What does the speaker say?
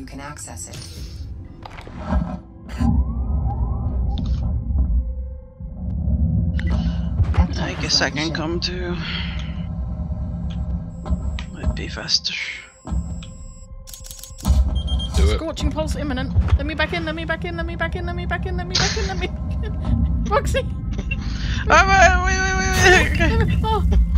you can access it. I guess I can come too. Might be faster. Do it. Scorching pulse imminent. Let me back in, let me back in, let me back in, let me back in, let me back in, let me back in. Roxy! Wait. Oh,